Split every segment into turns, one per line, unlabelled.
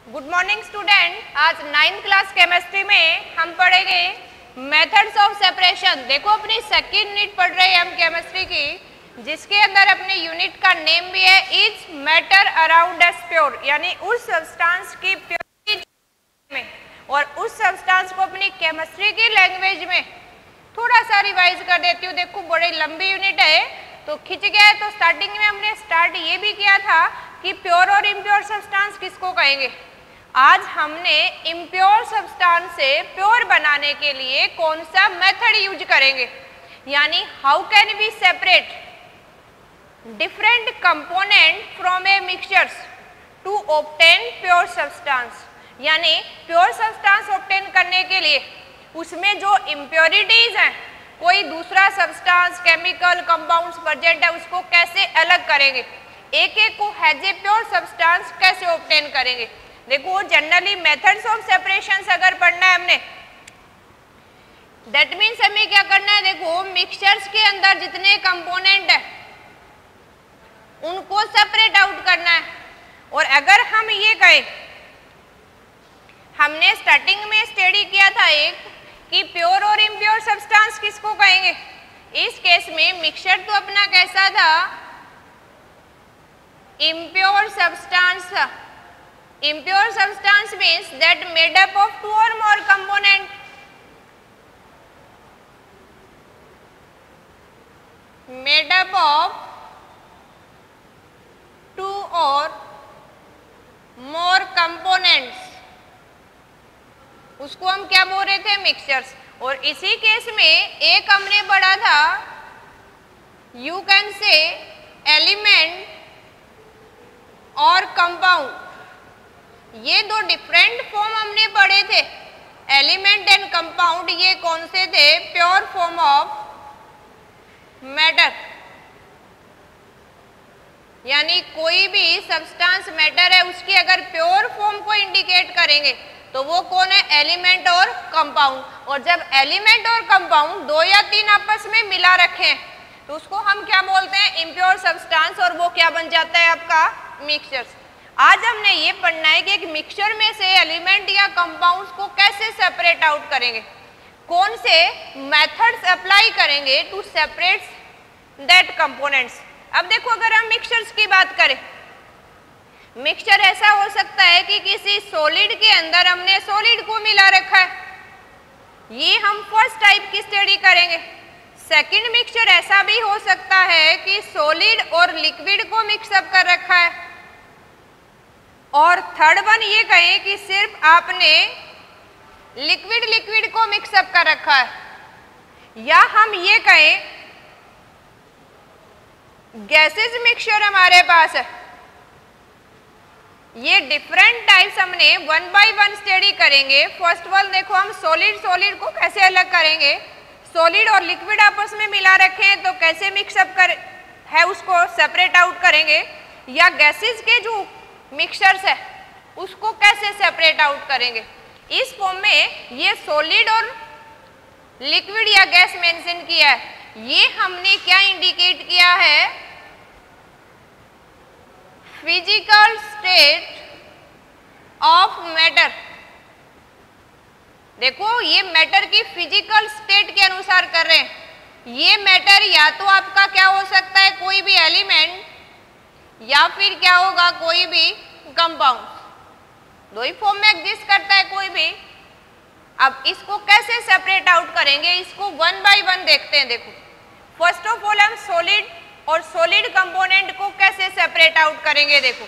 Good morning student. आज 9th class chemistry में हम पढ़ेंगे मेथड्स ऑफ सेपरेशन। देखो अपनी सेकंड यूनिट पढ़ रहे हैं हम केमिस्ट्री की, जिसके अंदर अपने यूनिट का नेम भी है is matter around us pure, यानी उस सब्सटेंस की प्योरिटी में, और उस सब्सटेंस को अपनी केमिस्ट्री की लैंग्वेज में थोड़ा सा रिवाइज कर देती हूँ। देखो बड़ी लंबी यूनिट है तो खिंच गया है। तो स्टार्टिंग में हमने स्टार्ट ये भी किया था कि प्योर और इम्प्योर सब्सटेंस किसको कहेंगे। आज हमने इम्प्योर सब्सटेंस से प्योर बनाने के लिए कौन सा मेथड यूज करेंगे, यानी how can we separate different component from a mixtures to obtain pure substance. यानी प्योर सब्सटेंस ऑब्टेन करने के लिए उसमें जो इम्प्योरिटीज हैं, कोई दूसरा सब्सटेंस केमिकल कंपाउंड्स प्रेजेंट है, उसको कैसे अलग करेंगे, एक एक को हैज ए प्योर सब्सटेंस कैसे ऑब्टेन करेंगे। देखो जनरली मेथड्स ऑफ सेपरेशन अगर पढ़ना है हमने, दैट मीन्स हमें क्या करना है। देखो मिक्सचर्स के अंदर जितने कंपोनेंट है उनको सेपरेट आउट करना है। और अगर हम ये कहें, हमने स्टार्टिंग में स्टडी किया था एक कि प्योर और इम्प्योर सब्सटेंस किसको कहेंगे। इस केस में मिक्सचर तो अपना कैसा था, impure substance. Impure substance means that made up of 2 or more component। Made up of 2 or more components, उसको हम क्या बोल रहे थे, मिक्सचर्स। और इसी केस में एक हमने पढ़ा था, यू कैन से एलिमेंट और कंपाउंड। ये दो डिफरेंट फॉर्म हमने पढ़े थे, एलिमेंट एंड कंपाउंड। ये कौन से थे, प्योर फॉर्म ऑफ मैटर। यानी कोई भी सब्सटेंस मैटर है, उसकी अगर प्योर फॉर्म को इंडिकेट करेंगे तो वो कौन है, एलिमेंट और कंपाउंड। और जब एलिमेंट और कंपाउंड 2 या 3 आपस में मिला रखें तो उसको हम क्या बोलते हैं, इम्प्योर सब्सटेंस, और वो क्या बन जाता है आपका, मिक्सचर्स। आज हमने ये पढ़ना है कि एक मिक्सचर में से एलिमेंट या कंपाउंड्स को कैसे सेपरेट आउट करेंगे, कौन से मेथड्स अप्लाई करेंगे टू सेपरेट दैट कंपोनेंट्स। अब देखो अगर हम मिक्सचर्स की बात करें, मिक्सचर ऐसा हो सकता है कि किसी सॉलिड के अंदर हमने सॉलिड को मिला रखा है, ये हम फर्स्ट टाइप की स्टडी करेंगे। सेकंड मिक्सचर ऐसा भी हो सकता है कि सॉलिड और लिक्विड को मिक्सअप कर रखा है। और थर्ड वन ये कहें कि सिर्फ आपने लिक्विड लिक्विड को मिक्सअप कर रखा है। या हम ये कहें गैसेस मिक्सचर हमारे पास है। ये डिफरेंट टाइप्स हमने 1 by 1 स्टडी करेंगे। फर्स्ट वन देखो, हम सॉलिड को कैसे अलग करेंगे, सॉलिड और लिक्विड आपस में मिला रखे हैं तो कैसे मिक्सअप कर है उसको सेपरेट आउट करेंगे। या गैसेस के जो मिक्सचर्स है उसको कैसे सेपरेट आउट करेंगे। इस फॉर्म में ये सॉलिड और लिक्विड या गैस मेंशन किया है। ये हमने क्या इंडिकेट किया है, फिजिकल स्टेट ऑफ मैटर। देखो ये मैटर की फिजिकल स्टेट के अनुसार कर रहे हैं। ये मैटर या तो आपका क्या हो सकता है, कोई भी एलिमेंट, या फिर क्या होगा, कोई भी कंपाउंड। 2 ही फॉर्म में एग्जिस्ट करता है कोई भी। अब इसको कैसे सेपरेट आउट करेंगे, इसको 1 by 1 देखते हैं। देखो फर्स्ट ऑफ ऑल हम सॉलिड और सॉलिड कंपोनेंट को कैसे सेपरेट आउट करेंगे। देखो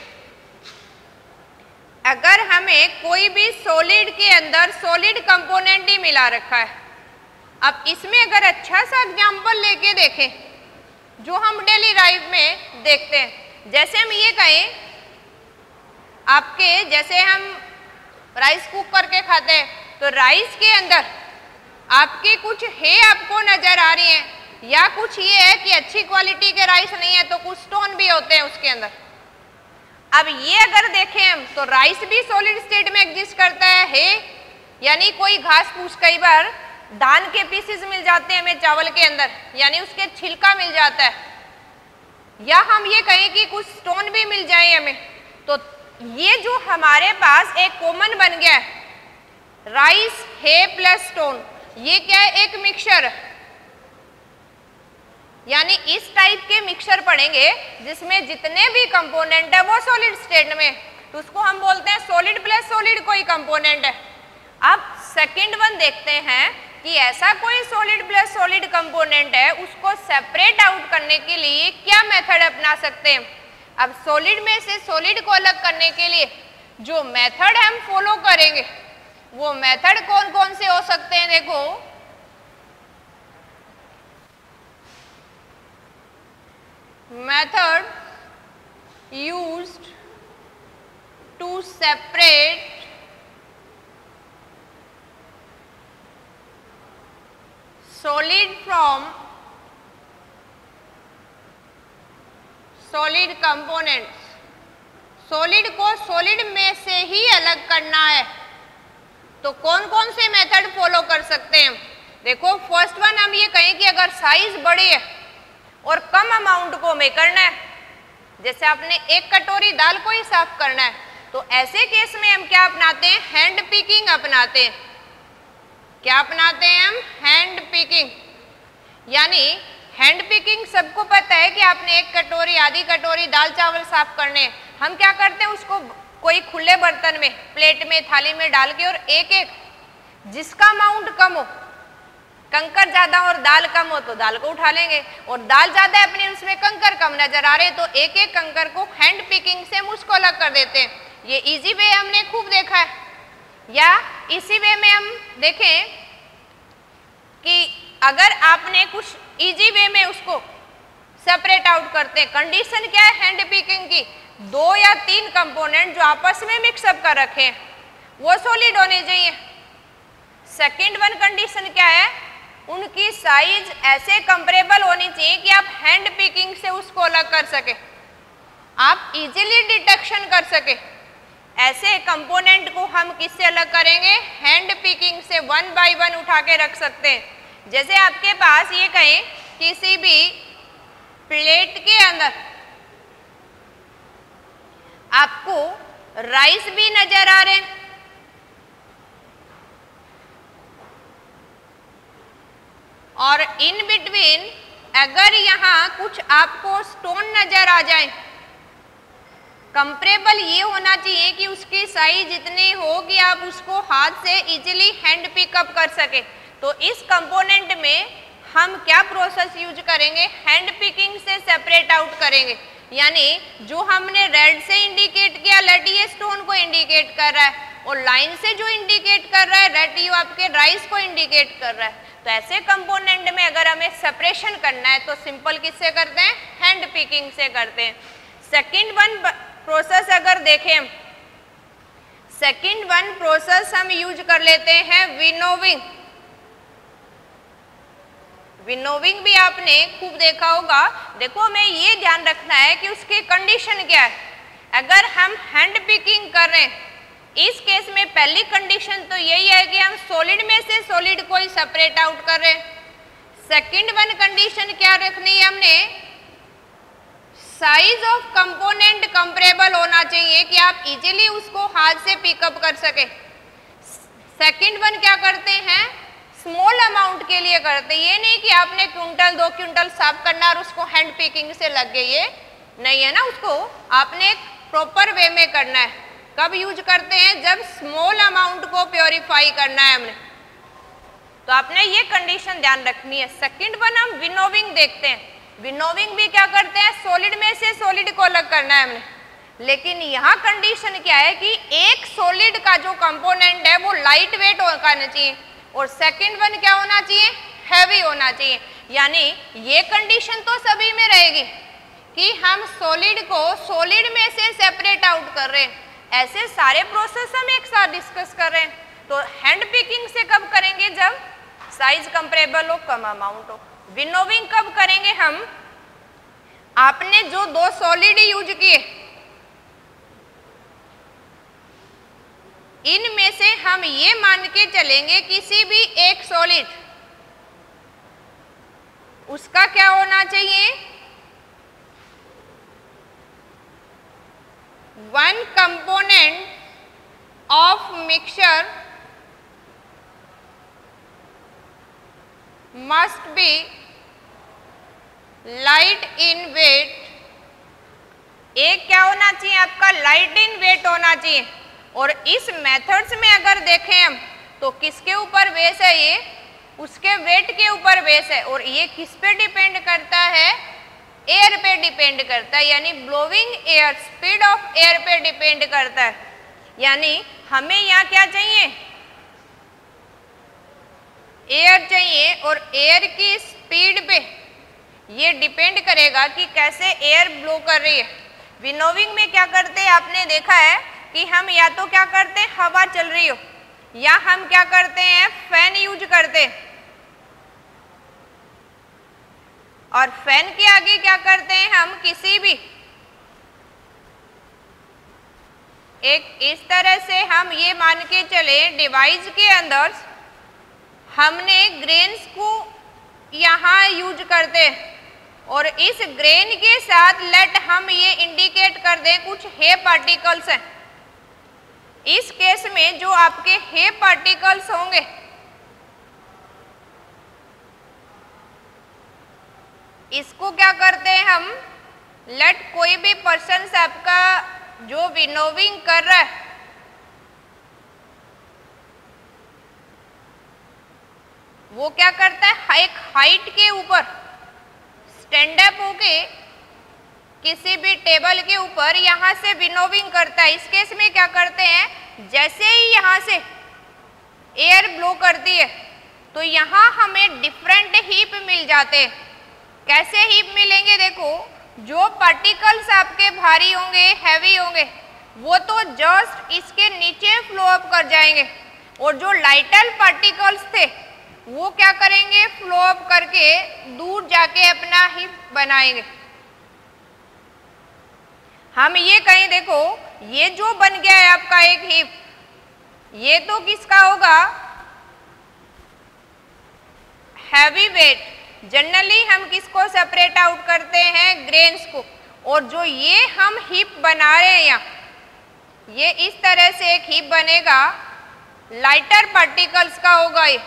अगर हमें कोई भी सॉलिड के अंदर सॉलिड कंपोनेंट ही मिला रखा है, अब इसमें अगर अच्छा सा एग्जांपल लेके देखें जो हम डेली लाइफ में देखते हैं, जैसे हम ये कहें आपके, जैसे हम राइस कुक करके खाते हैं तो राइस के अंदर आपके कुछ है आपको नजर आ रही हैं, या कुछ ये है कि अच्छी क्वालिटी के राइस नहीं है तो कुछ स्टोन भी होते हैं उसके अंदर। अब ये अगर देखें हम तो राइस भी सॉलिड स्टेट में एग्जिस्ट करता है, यानी कोई घास फूस, कई बार धान के पीसेस मिल जाते हैं हमें चावल के अंदर, यानी उसके छिलका मिल जाता है। या हम ये कहें कि कुछ स्टोन भी मिल जाए हमें, तो ये जो हमारे पास एक कॉमन बन गया है, राइस हे प्लस स्टोन, ये क्या है, एक मिक्सचर, यानी इस टाइप के मिक्सचर पढ़ेंगे जिसमें जितने भी कंपोनेंट है वो सॉलिड स्टेट में, तो उसको हम बोलते हैं सॉलिड प्लस सॉलिड कोई कंपोनेंट है। अब सेकंड वन देखते हैं कि ऐसा कोई सॉलिड प्लस सॉलिड कंपोनेंट है, उसको सेपरेट आउट करने के लिए क्या मेथड अपना सकते हैं। अब सॉलिड में से सॉलिड को अलग करने के लिए जो मेथड हम फॉलो करेंगे वो मेथड कौन कौन से हो सकते हैं, देखो method used to separate solid from solid components, solid को सॉलिड में से ही अलग करना है तो कौन कौन से मेथड फॉलो कर सकते हैं। देखो फर्स्ट वन हम ये कहें कि अगर साइज बड़ी है और कम अमाउंट को में करना है, जैसे आपने एक कटोरी दाल को ही साफ करना है, तो ऐसे केस में हम क्या अपनाते हैं, हैंड पिकिंग अपनाते हैं। क्या अपनाते हैं हम, हैंड पिकिंग। यानी हैंड पिकिंग सबको पता है कि आपने एक कटोरी आधी कटोरी दाल चावल साफ करने हैं, हम क्या करते हैं उसको कोई खुले बर्तन में, प्लेट में, थाली में डाल के और एक एक जिसका अमाउंट कम हो, कंकर ज्यादा और दाल कम हो तो दाल को उठा लेंगे, और दाल ज्यादा है अपने उसमें कंकर कम नजर आ रहे तो एक एक कंकर को हैंड पिकिंग से हम उसको अलग कर देते हैं। ये इजी वे हमने खूब देखा है। या इसी वे में हम देखें कि अगर आपने कुछ इजी वे में उसको सेपरेट आउट करते हैं, कंडीशन क्या है हैंड पिकिंग की, 2 या 3 कंपोनेंट जो आपस में मिक्सअप कर रखे हैं वो सॉलिड होने चाहिए। सेकंड वन कंडीशन क्या है, उनकी साइज ऐसे कंपेरेबल होनी चाहिए कि आप हैंड पिकिंग से उसको अलग कर सके, आप इजीली डिटेक्शन कर सके। ऐसे कंपोनेंट को हम किससे अलग करेंगे, हैंड पिकिंग से 1 बाय 1 उठा के रख सकते हैं। जैसे आपके पास ये कहें किसी भी प्लेट के अंदर आपको राइस भी नजर आ रहे हैं और इन बिटवीन अगर यहाँ कुछ आपको स्टोन नजर आ जाए, कंपेरेबल ये होना चाहिए कि उसकी साइज इतनी हो कि आप उसको हाथ से इजीली हैंड पिकअप कर सके। तो इस कंपोनेंट में हम क्या प्रोसेस यूज करेंगे, हैंड पिकिंग से सेपरेट आउट करेंगे। यानी जो हमने रेड से इंडिकेट किया लेट ये स्टोन को इंडिकेट कर रहा है, और लाइन से जो इंडिकेट कर रहा है रेड ये आपके राइस को इंडिकेट कर रहा है। तो ऐसे कंपोनेंट में अगर हमें सेपरेशन करना है तो सिंपल किससे करते हैं, हैंड पिकिंग से करते हैं। सेकंड वन प्रोसेस अगर देखें, सेकंड वन प्रोसेस हम यूज कर लेते हैं विनोविंग। विनोविंग भी आपने खूब देखा होगा। देखो हमें ये ध्यान रखना है कि उसकी कंडीशन क्या है। अगर हम हैंड पिकिंग कर रहे हैं इस केस में पहली कंडीशन तो यही है कि हम सॉलिड में से सॉलिड को ही सेपरेट आउट कर रहे हैं। सेकंड वन कंडीशन क्या रखनी है हमने, साइज ऑफ कंपोनेंट कंपेरेबल होना चाहिए कि आप इजीली उसको हाथ से पिकअप कर सके। सेकंड वन क्या करते हैं, स्मॉल अमाउंट के लिए करते हैं। ये नहीं कि आपने क्विंटल 2 क्विंटल साफ करना और उसको हैंड पिकिंग से लग गए, ये नहीं है ना, उसको आपने एक प्रॉपर वे में करना है। कब यूज करते हैं, जब स्मॉल अमाउंट को प्योरीफाई करना है हमने, तो आपने ये कंडीशन ध्यान रखनी है। सेकंड वन हम विनोविंग देखते हैं। विनोविंग भी क्या करते हैं, सॉलिड में से सॉलिड को अलग करना है हमने, लेकिन यहाँ कंडीशन क्या है कि एक सॉलिड का जो कंपोनेंट है वो लाइट वेट होना चाहिए और सेकंड वन क्या होना चाहिए, हैवी होना चाहिए। यानी ये कंडीशन तो सभी में रहेगी कि हम सॉलिड को सॉलिड में से सेपरेट आउट कर रहे हैं। ऐसे सारे प्रोसेस हम एक साथ डिस्कस कर रहे हैं। तो हैंड पिकिंग से कब करेंगे, जब साइज कंपेरेबल हो, कम अमाउंट हो। विनोविंग कब करेंगे हम, आपने जो 2 सॉलिड यूज किए इनमें से हम ये मान के चलेंगे किसी भी एक सॉलिड उसका क्या होना चाहिए, one component of mixture must be light in weight। एक क्या होना चाहिए आपका, लाइट इन वेट होना चाहिए। और इस मेथड्स में अगर देखें हम तो किसके ऊपर बेस है, ये उसके वेट के ऊपर बेस है। और ये किस पे डिपेंड करता है, एयर पे डिपेंड करता है, यानी blowing air, speed of air पे डिपेंड करता है। यानी हमें यहाँ क्या चाहिए, एयर चाहिए। और एयर की स्पीड पे ये डिपेंड करेगा कि कैसे एयर ब्लो कर रही है। विनोविंग में क्या करते हैं, आपने देखा है कि हम या तो क्या करते हैं, हवा चल रही हो, या हम क्या करते हैं, फैन यूज करते हैं। और फैन के आगे क्या करते हैं, हम किसी भी एक इस तरह से हम ये मान के चले डिवाइस के अंदर हमने ग्रेन्स को यहाँ यूज करते हैं। और इस ग्रेन के साथ लेट हम ये इंडिकेट कर दें कुछ हे पार्टिकल्स हैं। इस केस में जो आपके हे पार्टिकल्स होंगे इसको क्या करते हैं हम, लेट कोई भी पर्सन आपका जो विनोविंग कर रहा है वो क्या करता है, एक हाइट के ऊपर स्टैंड अप होके किसी भी टेबल के ऊपर यहाँ से विनोविंग करता है। इस केस में क्या करते हैं, जैसे ही यहाँ से एयर ब्लो करती है तो यहाँ हमें डिफरेंट हीप मिल जाते हैं। कैसे हीप मिलेंगे, देखो जो पार्टिकल्स आपके भारी होंगे, हैवी होंगे, वो तो जस्ट इसके नीचे फ्लो अप कर जाएंगे। और जो लाइटर पार्टिकल्स थे वो क्या करेंगे, फ्लो अप करके दूर जाके अपना हिप बनाएंगे। हम ये कहें, देखो ये जो बन गया है आपका एक हिप, ये तो किसका होगा, हैवी वेट। जनरली हम किसको सेपरेट आउट करते हैं, ग्रेन्स को। और जो ये हम हिप बना रहे हैं यहाँ, ये इस तरह से एक हिप बनेगा, लाइटर पार्टिकल्स का होगा, ये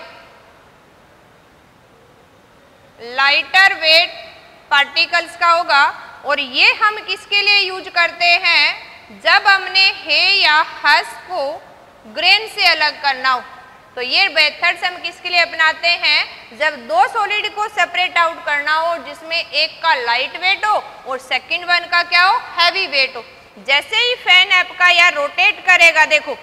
लाइटर वेट पार्टिकल्स का होगा। और ये हम किसके लिए यूज करते हैं, जब हमने हे या हस्क को ग्रेन से अलग करना हो। तो ये मेथड्स हम किसके लिए अपनाते हैं, जब दो सॉलिड को सेपरेट आउट करना हो जिसमें एक का लाइट वेट हो और सेकंड वन का क्या हो, हैवी वेट हो। जैसे ही फैन आपका या रोटेट करेगा, देखो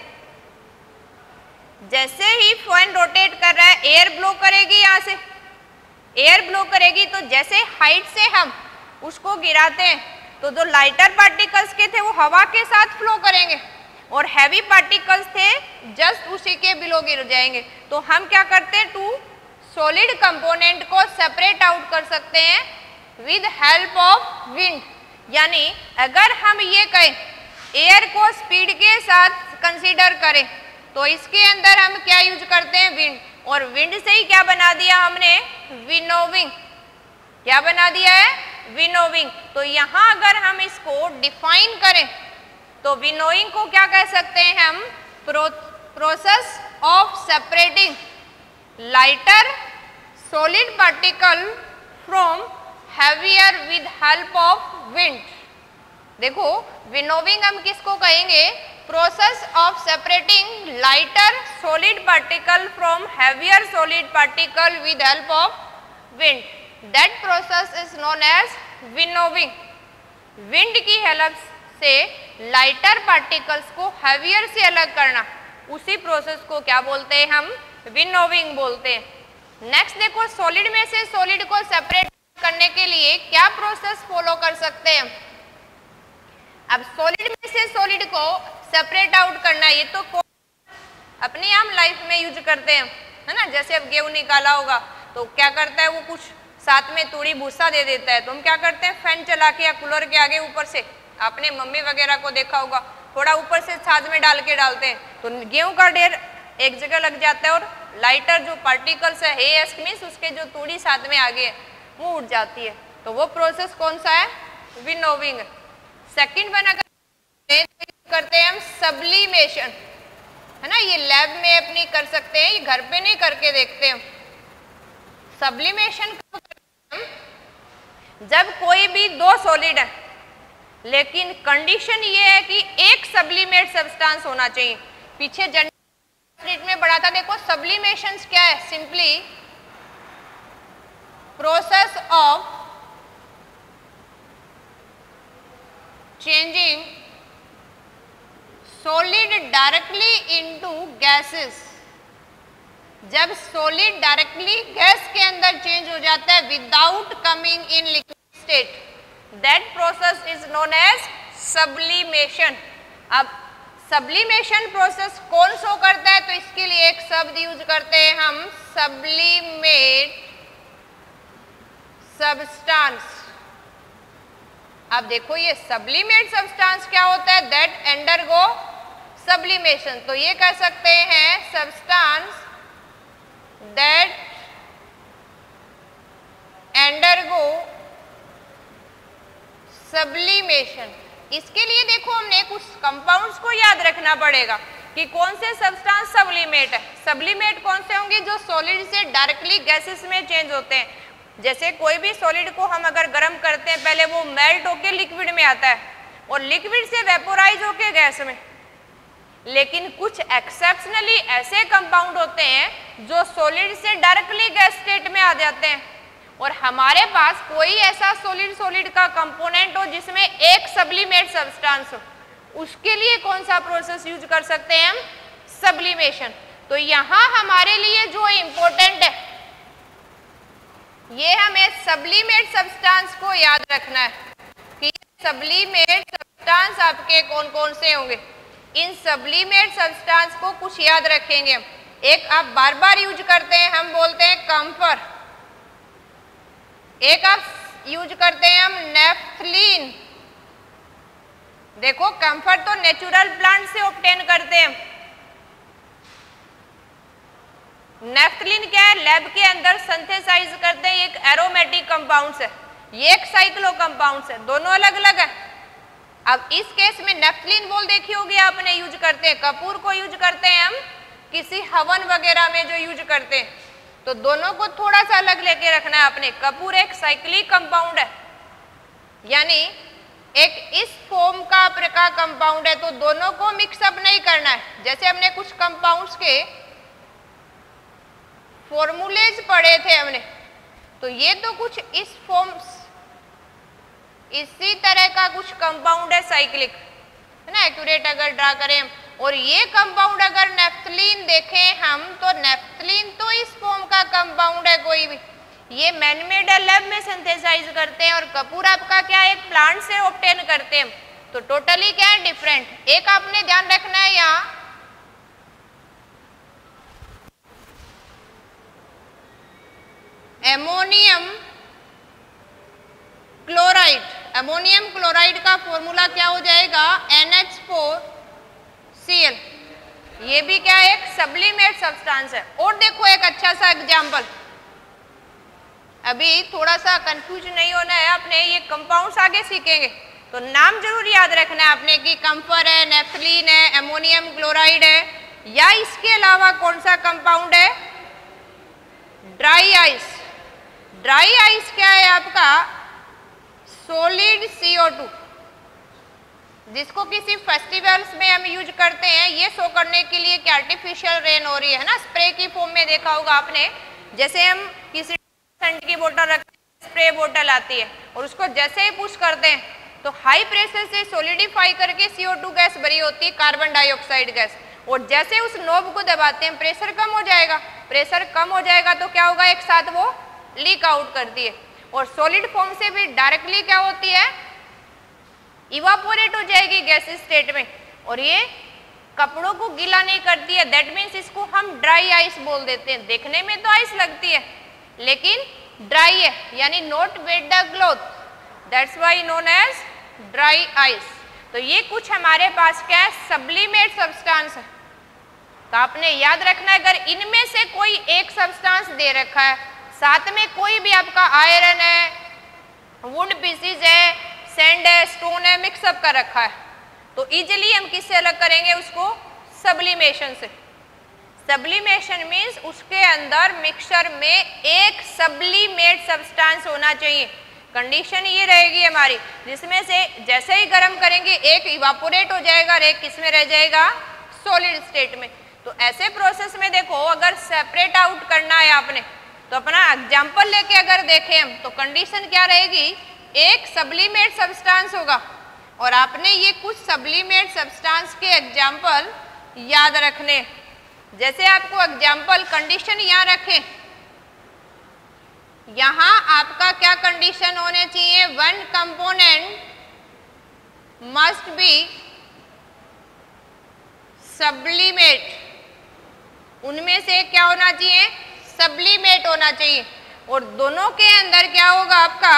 जैसे ही फैन रोटेट कर रहा है, एयर ब्लो करेगी, यहाँ से एयर ब्लो करेगी। तो जैसे हाइट से हम उसको गिराते हैं तो जो लाइटर पार्टिकल्स के थे वो हवा के साथ फ्लो करेंगे और हैवी पार्टिकल्स थे जस्ट उसी के बिलो गिर जाएंगे। तो हम क्या करते हैं, टू सॉलिड कंपोनेंट को सेपरेट आउट कर सकते हैं विद हेल्प ऑफ विंड। यानी अगर हम ये कहें एयर को स्पीड के साथ कंसीडर करें तो इसके अंदर हम क्या यूज करते हैं, विंड। और विंड से ही क्या बना दिया हमने, विनोविंग। क्या बना दिया है, विनोविंग। तो यहाँ अगर हम इसको डिफाइन करें तो विनोइंग को क्या कह सकते हैं हम, process of separating lighter solid particle from heavier with help of wind. देखो विनोविंग हम किसको कहेंगे, process of separating lighter solid particle from heavier solid particle with help of wind. That process is known as winnowing. Wind की help से lighter particles को heavier से अलग करना, उसी प्रोसेस को क्या बोलते हैं हम, विनोविंग बोलते हैं। नेक्स्ट देखो, सॉलिड में से सॉलिड को सेपरेट करने के लिए क्या प्रोसेस फॉलो कर सकते हैं। अब सॉलिड में से सॉलिड को सेपरेट आउट करना, ये तो अपनी आम लाइफ में यूज करते हैं, है ना। जैसे अब गेहूं निकाला होगा तो क्या करता है, वो कुछ साथ में थोड़ी भूसा दे देता है, तो हम क्या करते हैं, फैन चला के या कूलर के आगे ऊपर से, आपने मम्मी वगैरह को देखा होगा, थोड़ा ऊपर से छाछ में डाल के डालते हैं, तो गेहूं का ढेर एक जगह लग जाता है और लाइटर जो पार्टिकल्स है एएस मींस उसके जो थोड़ी साथ में आगे है वो उड़ जाती है। तो वो प्रोसेस कौन सा है, विनोविंग। सेकंड वन अगर करते हैं हम सब्लिमेशन, है ना। ये लैब में अपनी कर सकते हैं, ये घर पे नहीं करके देखते हैं। सब्लिमेशन कब करते हैं हम? जब कोई भी दो सॉलिड है लेकिन कंडीशन ये है कि एक सब्लिमेट सब्सटेंस होना चाहिए। पीछे जनरल में पढ़ा था, देखो सब्लिमेशन क्या है, simply process of changing solid directly into gases. जब सॉलिड डायरेक्टली गैस के अंदर चेंज हो जाता है without coming in liquid state, that process is known as sublimation. अब सब्लिमेशन प्रोसेस कौन शो करता है, तो इसके लिए एक शब्द यूज करते हैं हम, सब्लिमेट सब्सटेंस। अब देखो ये सब्लिमेट सब्सटेंस क्या होता है, दैट अंडरगो सब्लिमेशन। तो ये कह सकते हैं सब्सटेंस दैट अंडरगो सब्लिमेशन। इसके लिए देखो हमने कुछ कंपाउंड्स को याद रखना पड़ेगा कि कौन से सब्सटेंस सब्लिमेट है। सब्लिमेट कौन से होंगे, जो सॉलिड से डायरेक्टली गैसेस में चेंज होते हैं। जैसे कोई भी सॉलिड को हम अगर गर्म करते हैं, पहले वो मेल्ट होके लिक्विड में आता है और लिक्विड से वेपोराइज होके गैस में। लेकिन कुछ एक्सेप्शनली ऐसे कंपाउंड होते हैं जो सॉलिड से डायरेक्टली गैस स्टेट में आ जाते हैं, और हमारे पास कोई ऐसा सॉलिड का कंपोनेंट हो जिसमें एक सब्लिमेट सब्सटेंस हो, उसके लिए कौन सा प्रोसेस यूज कर सकते हैं हम, सब्लिमेशन। तो यहां हमारे लिए जो इंपॉर्टेंट है, ये हमें सब्लिमेट सब्सटेंस को याद रखना है कि सब्लिमेट सब्सटेंस आपके कौन कौन से होंगे। इन सब्लिमेट सब्सटेंस को कुछ याद रखेंगे। एक आप बार बार यूज करते हैं, हम बोलते हैं कैम्फर। एक आप यूज करते हैं हम नेफ्थलीन। देखो कैम्फर तो नेचुरल प्लांट से ऑब्टेन करते हैं। नेफ्थलीन क्या है, लैब के अंदर सिंथेसाइज करते हैं, एक एरोमेटिक कंपाउंड्स है, ये एक साइक्लो कंपाउंड्स है, दोनों अलग अलग है। अब इस केस में नेफ्थलीन बोल देखी होगी आपने, यूज करते हैं। कपूर को यूज करते हैं हम किसी हवन वगैरह में जो यूज करते हैं। तो दोनों को थोड़ा सा अलग लेके रखना है आपने। कपूर एक साइक्लिक कंपाउंड है, यानी एक इस फॉर्म का कंपाउंड है, तो दोनों को मिक्सअप नहीं करना है। जैसे हमने कुछ कंपाउंड्स के फॉर्मूलेज पढ़े थे हमने, तो ये तो कुछ इस फॉर्म्स, इसी तरह का कुछ कंपाउंड है साइक्लिक, है ना, एक्यूरेट अगर ड्रा करें हम। और ये कंपाउंड अगर नेफ्थलीन देखें हम, तो नेफ्थलीन तो इस फॉर्म का कंपाउंड है कोई भी, ये मैनमेड लैब में सिंथेसाइज करते हैं, और कपूर आपका क्या है, एक प्लांट से ऑब्टेन करते हैं। तो टोटली क्या है, डिफरेंट। एक आपने ध्यान रखना है यहाँ, एमोनियम क्लोराइड। एमोनियम क्लोराइड का फॉर्मूला क्या हो जाएगा, NH4Cl। ये भी क्या है, एक सब्लिमेट सब्सटेंस है। और देखो एक अच्छा सा एग्जांपल, अभी थोड़ा सा कंफ्यूज नहीं होना है आपने, ये कंपाउंड्स आगे सीखेंगे तो नाम जरूर याद रखना है आपने कि कैम्फर है, नेफ्थलीन है, एमोनियम क्लोराइड है, या इसके अलावा कौन सा कंपाउंड है, ड्राई आइस। ड्राई आइस क्या है आपका, सॉलिड CO2, जिसको किसी फेस्टिवल्स में हम यूज करते हैं, ये शो करने के लिए कि आर्टिफिशियल रेन हो रही है ना, स्प्रे की फॉर्म में देखा होगा आपने। जैसे हम किसी सेंट की बोतल रखते हैं, स्प्रे बोतल आती है, और उसको जैसे ही पुश करते हैं तो हाई प्रेशर से सॉलिडिफाई करके CO2 गैस भरी होती है, कार्बन डाइऑक्साइड गैस, और जैसे उस नॉब को दबाते हैं प्रेशर कम हो जाएगा। प्रेशर कम हो जाएगा तो क्या होगा, एक साथ वो लीक आउट करती है, और सॉलिड फॉर्म से भी डायरेक्टली क्या होती है, इवापोरेट हो जाएगी गैस स्टेट में, और ये कपड़ों को गीला नहीं करती है। दैट मीन्स इसको हम ड्राई आइस बोल देते हैं। देखने में तो आइस लगती है लेकिन ड्राई है, यानी not wet the cloth, that's why known as dry ice. तो ये कुछ हमारे पास क्या है, सब्लिमेट सब्सटेंस है। तो आपने याद रखना है, अगर इनमें से कोई एक सब्सटेंस दे रखा है, साथ में कोई भी आपका आयरन है, वुड पीसीज है, सैंड है, स्टोन है, मिक्सअप कर रखा है, तो इजिली हम किससे अलग करेंगे उसको? सब्लिमेशन से। सब्लिमेशन मीन्स उसके अंदर मिक्सचर में एक सब्लिमेट सब्सटेंस होना चाहिए। कंडीशन ये रहेगी हमारी, जिसमें से जैसे ही गर्म करेंगे एक इवापोरेट हो जाएगा और एक किसमें रह जाएगा? सॉलिड स्टेट में। तो ऐसे प्रोसेस में देखो, अगर सेपरेट आउट करना है आपने, तो अपना एग्जाम्पल लेके अगर देखें हम, तो कंडीशन क्या रहेगी? एक सब्लिमेट सब्सटेंस होगा और आपने ये कुछ सब्लिमेट सब्सटेंस के एग्जाम्पल याद रखने। जैसे आपको एग्जाम्पल कंडीशन यहाँ रखें, यहां आपका क्या कंडीशन होने चाहिए? One component must be sublimate. उनमें से क्या होना चाहिए? सब्लिमेट होना चाहिए। और दोनों के अंदर क्या होगा आपका?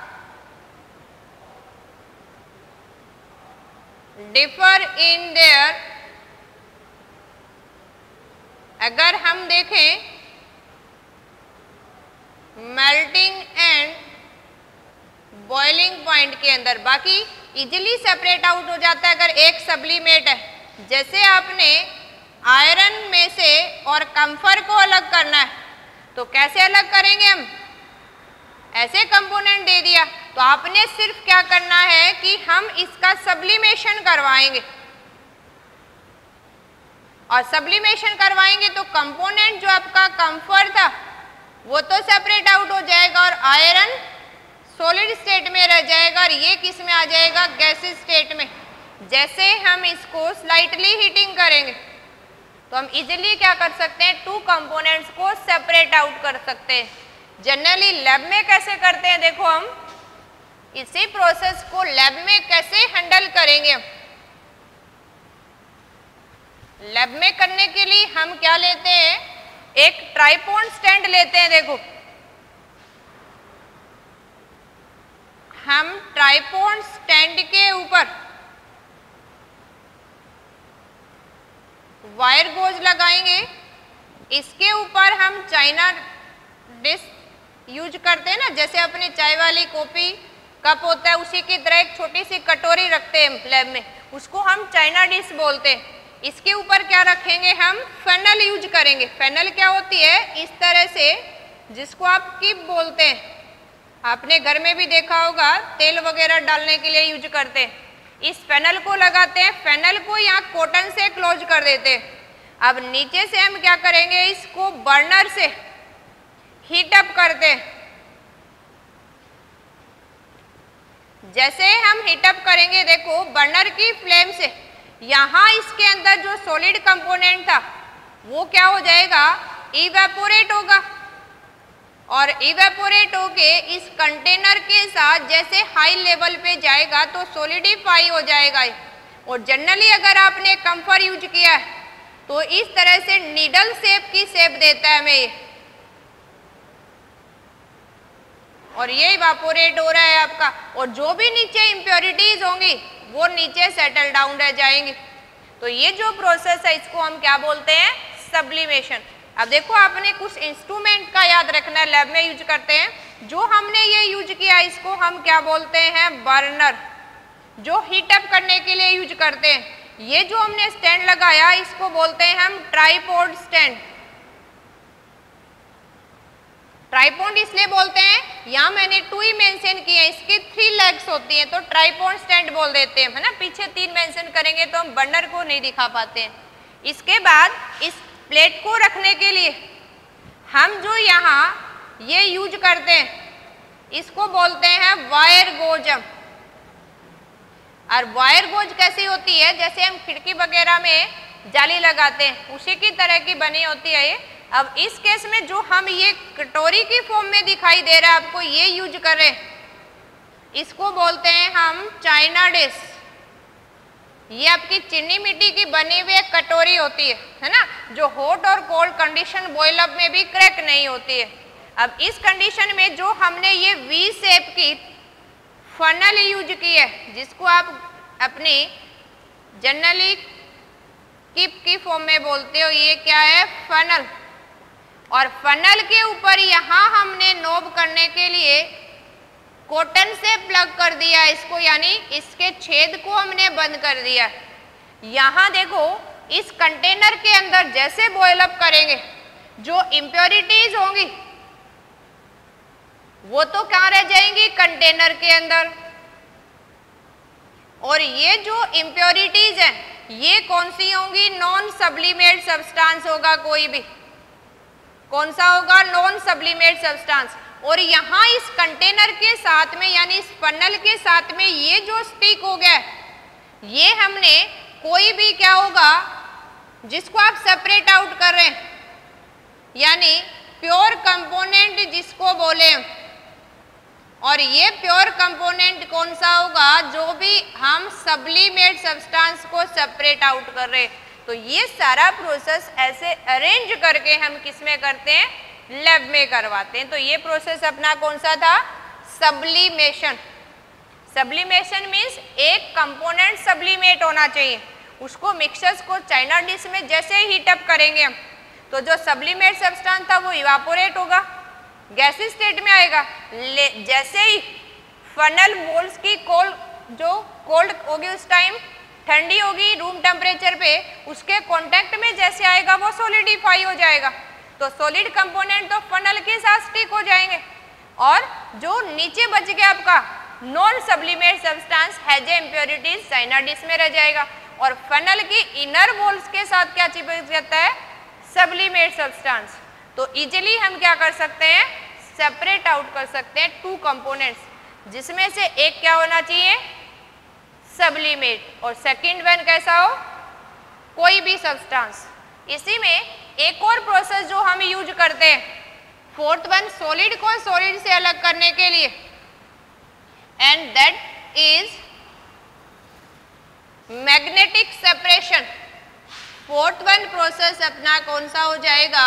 डिफर इन देयर, अगर हम देखें मेल्टिंग एंड बॉइलिंग पॉइंट के अंदर, बाकी इजिली सेपरेट आउट हो जाता है अगर एक सब्लिमेट है। जैसे आपने आयरन में से और कंफर को अलग करना है, तो कैसे अलग करेंगे हम? ऐसे कंपोनेंट दे दिया, तो आपने सिर्फ क्या करना है कि हम इसका सब्लिमेशन करवाएंगे, और सब्लिमेशन करवाएंगे तो कंपोनेंट जो आपका कंफर था वो तो सेपरेट आउट हो जाएगा और आयरन सॉलिड स्टेट में रह जाएगा और ये किस में आ जाएगा? गैसेस स्टेट में। जैसे हम इसको स्लाइटली हीटिंग करेंगे तो हम इजीली क्या कर सकते हैं? टू कंपोनेंट्स को सेपरेट आउट कर सकते हैं। जनरली लैब में कैसे करते हैं? देखो, हम इसी प्रोसेस को लैब में कैसे हैंडल करेंगे? लैब में करने के लिए हम क्या लेते हैं? एक ट्राइपॉड स्टैंड लेते हैं। देखो, हम ट्राइपॉड स्टैंड के ऊपर वायर गोज लगाएंगे। इसके ऊपर हम चाइना डिश यूज करते हैं ना, जैसे अपने चाय वाली कॉफी कप होता है उसी की तरह एक छोटी सी कटोरी रखते हैं लैब में, उसको हम चाइना डिश बोलते हैं। इसके ऊपर क्या रखेंगे? हम फनल यूज करेंगे। फनल क्या होती है? इस तरह से, जिसको आप किप बोलते हैं। आपने घर में भी देखा होगा, तेल वगैरह डालने के लिए यूज करते हैं। इस फनल को लगाते हैं, फनल को यहाँ कॉटन से क्लोज कर देते हैं। अब नीचे से हम क्या करेंगे? इसको बर्नर से हीट अप करते हैं। जैसे हम हीट अप करेंगे, देखो बर्नर की फ्लेम से यहाँ इसके अंदर जो सॉलिड कंपोनेंट था वो क्या हो जाएगा? इवेपोरेट होगा, और इवेपोरेट होके इस कंटेनर के साथ जैसे हाई लेवल पे जाएगा तो सॉलिडिफाई हो जाएगा। और जनरली अगर आपने कंफर यूज किया है तो इस तरह से नीडल शेप की शेप देता है हमें ये, और ये इवेपोरेट हो रहा है आपका। और जो भी नीचे इम्प्योरिटीज होंगी वो नीचे सेटल डाउन रह जाएंगे। तो ये जो प्रोसेस है इसको हम क्या बोलते हैं? सब्लिमेशन। अब देखो, आपने कुछ इंस्ट्रूमेंट का याद रखना है, लैब में यूज करते हैं। जो हमने ये यूज किया इसको हम क्या बोलते हैं? बर्नर, जो हीट अप करने के लिए यूज करते हैं। ये जो हमने स्टैंड लगाया इसको बोलते हैं हम ट्राइपॉड स्टैंड। ट्राइपॉड इसलिए बोलते हैं, यहाँ मैंने 2 ही मेंशन किए हैं, इसकी 3 लेग्स होती हैं तो ट्राइपॉड स्टैंड बोल देते हैं, है ना। पीछे 3 मेंशन करेंगे तो हम बर्नर को नहीं दिखा पाते हैं। इसके बाद इस प्लेट को रखने के लिए हम जो यहाँ ये यूज करते हैं इसको बोलते हैं वायर गोज। और वायर गोज कैसी होती है? जैसे हम खिड़की वगैरह में जाली लगाते हैं उसी की तरह की बनी होती है ये। अब इस केस में जो हम ये कटोरी की फॉर्म में दिखाई दे रहा है आपको, ये यूज कर रहे हैं, इसको बोलते हैं हम चाइना डिश। ये आपकी चीनी मिट्टी की बनी हुई एक कटोरी होती है ना, जो हॉट और कोल्ड कंडीशन बॉयल अप में भी क्रैक नहीं होती है। अब इस कंडीशन में जो हमने ये वी शेप की फनल यूज की है, जिसको आप अपनी जनरली किप की फॉर्म में बोलते हो, ये क्या है? फनल। और फनल के ऊपर यहाँ हमने नोब करने के लिए कॉटन से प्लग कर दिया इसको, यानी इसके छेद को हमने बंद कर दिया। यहां देखो इस कंटेनर के अंदर जैसे बॉयल अप करेंगे जो इम्प्योरिटीज होंगी वो तो कहां रह जाएंगी, कंटेनर के अंदर। और ये जो इम्प्योरिटीज है ये कौन सी होंगी, नॉन सब्लिमेट सब्सटेंस होगा कोई भी। कौन सा होगा, नॉन सब्लिमेट सब्सटेंस। और यहाँ इस कंटेनर के साथ में यानी इस फनल के साथ में ये जो स्टिक हो गया ये हमने कोई भी क्या होगा जिसको आप सेपरेट आउट कर रहे हैं, यानी प्योर कंपोनेंट जिसको बोले। और ये प्योर कंपोनेंट कौन सा होगा, जो भी हम सब्लिमेट सब्सटेंस को सेपरेट आउट कर रहे हैं। तो ये सारा प्रोसेस ऐसे अरेंज करके हम किस में करते हैं, लैब में करवाते हैं। तो ये प्रोसेस अपना कौन सा था, सब्लिमेशन। सब्लिमेशन मीन्स एक कंपोनेंट सब्लिमेट होना चाहिए, उसको मिक्सचर्स को चाइना डिश में जैसे ही हीट अप करेंगे हम तो जो सब्लिमेट सब्सटेंस था वो इवापोरेट होगा, गैसी स्टेट में आएगा। जैसे ही फनल वॉल्स की कोल्ड होगी उस टाइम ठंडी होगी रूम टेम्परेचर पे, उसके कांटेक्ट में जैसे आएगा वो सॉलिडिफाई हो जाएगा। तो सॉलिड कंपोनेंट तो फनल के साथ स्टिक हो जाएंगे और जो नीचे बच गया आपका non sublimate substance has impurities china dish में रह जाएगा। और फनल की इनर वॉल्स के साथ क्या चिपक जाता है, सब्लिमेट सब्सटेंस। तो इजीली हम क्या कर सकते हैं, सेपरेट आउट कर सकते हैं टू कंपोनेंट्स, जिसमें से एक क्या होना चाहिए, सब्लिमेट, और सेकंड वन कैसा हो, कोई भी सब्सटेंस। इसी में एक और प्रोसेस जो हम यूज करते हैं, फोर्थ वन, सॉलिड को सॉलिड से अलग करने के लिए, and that is magnetic separation. Fourth one process अपना कौन सा हो जाएगा,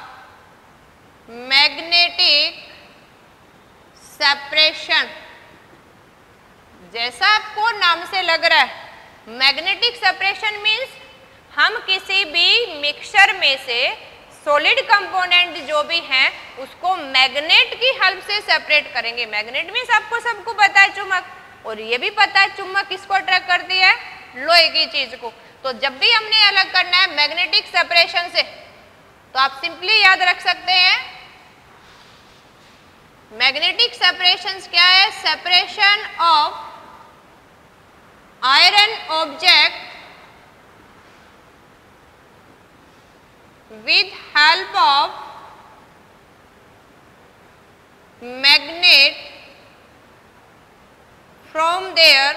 मैग्नेटिक सेपरेशन। जैसा आपको नाम से लग रहा है, मैग्नेटिक सेपरेशन मीन्स हम किसी भी मिक्सचर में से सॉलिड कंपोनेंट जो भी हैं उसको मैग्नेट की हेल्प से सेपरेट करेंगे। मैग्नेट मीन्स आपको सबको पता है चुंबक, और ये भी पता है चुंबक किसको अट्रैक्ट करती है, लोहे की चीज को। तो जब भी हमने अलग करना है मैग्नेटिक सेपरेशन से, तो आप सिंपली याद रख सकते हैं मैग्नेटिक सेपरेशन क्या है, separation of iron object with help of magnet from their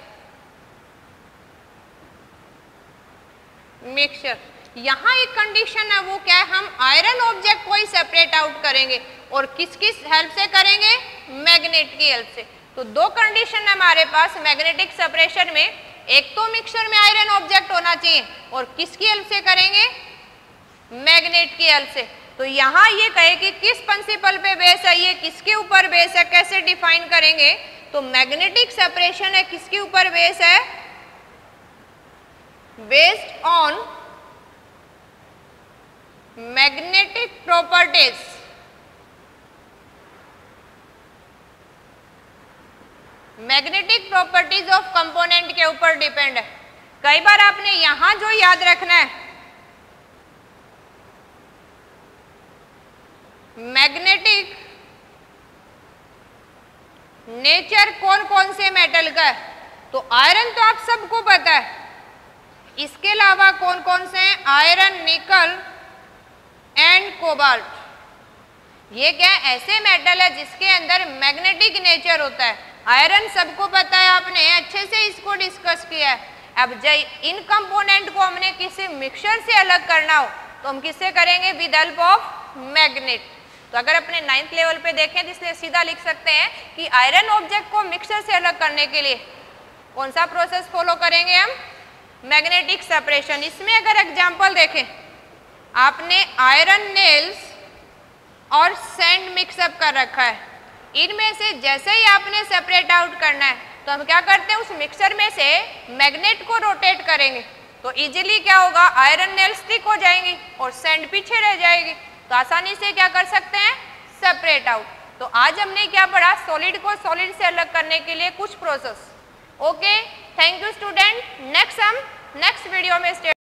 mixture। यहाँ एक कंडीशन है, वो क्या है, हम आयरन ऑब्जेक्ट को ही सेपरेट आउट करेंगे और किस किस हेल्प से करेंगे, मैग्नेट की हेल्प से। तो दो कंडीशन है हमारे पास मैग्नेटिक सेपरेशन में, एक तो मिक्सचर में आयरन ऑब्जेक्ट होना चाहिए और किसकी हेल्प से करेंगे, मैग्नेट की हेल्प से। तो यहाँ ये कहे कि किस प्रिंसिपल पे बेस है, ये किसके ऊपर बेस है, कैसे डिफाइन करेंगे। तो मैग्नेटिक सेपरेशन है किसके ऊपर बेस है, based on magnetic properties. Magnetic properties of component के ऊपर डिपेंड है। कई बार आपने यहां जो याद रखना है, मैग्नेटिक नेचर कौन कौन से मेटल का है, तो आयरन तो आप सबको पता है, इसके अलावा कौन कौन से हैं, आयरन, निकल एंड कोबाल्ट। ये क्या है, ऐसे मेटल है जिसके अंदर मैग्नेटिक नेचर होता है। आयरन सबको पता है, आपने अच्छे से इसको डिस्कस किया है। अब इन कंपोनेंट को हमने किसी मिक्सचर से अलग करना हो तो हम किससे करेंगे, विद हेल्प ऑफ मैग्नेट। तो अगर अपने 9th लेवल पे देखें तो इसलिए सीधा लिख सकते हैं कि आयरन ऑब्जेक्ट को मिक्सचर से अलग करने के लिए कौन सा प्रोसेस फॉलो करेंगे हम, मैग्नेटिक सेपरेशन। इसमें अगर एग्जांपल देखें, आपने आयरन नेल्स और सैंड मिक्सअप कर रखा है, इनमें से जैसे ही आपने सेपरेट आउट करना है तो हम क्या करते हैं, उस मिक्सचर में से मैग्नेट को रोटेट करेंगे तो इजीली क्या होगा, आयरन नेल स्टिक हो जाएंगी और सैंड पीछे रह जाएगी। तो आसानी से क्या कर सकते हैं, सेपरेट आउट। तो आज हमने क्या पढ़ा, सॉलिड को सॉलिड से अलग करने के लिए कुछ process. Okay, thank you student. Next हम नेक्स्ट वीडियो में